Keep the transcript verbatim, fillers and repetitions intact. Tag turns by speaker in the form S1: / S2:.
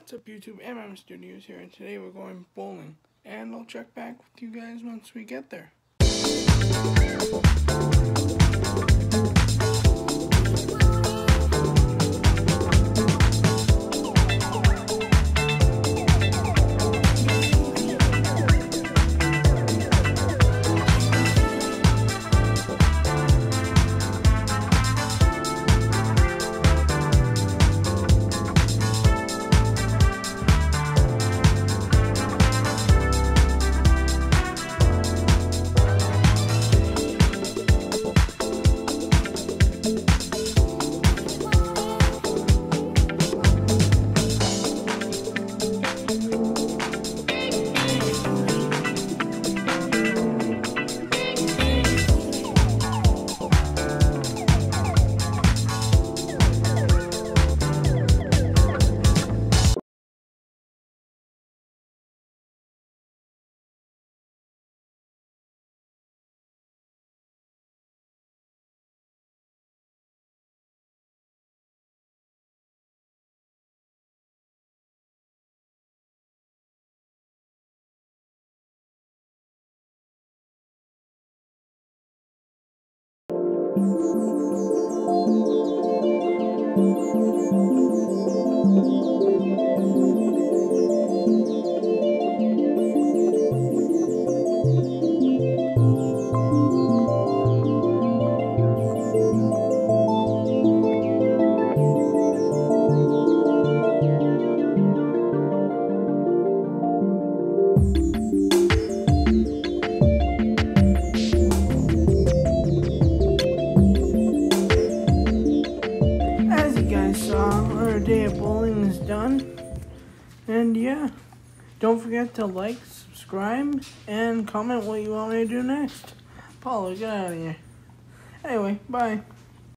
S1: What's up, YouTube? M M Studios here, and today we're going bowling. And I'll check back with you guys once we get there. Our day of bowling is done, and yeah, don't forget to like, subscribe, and comment what you want me to do next. Paulo, get out of here. Anyway, bye.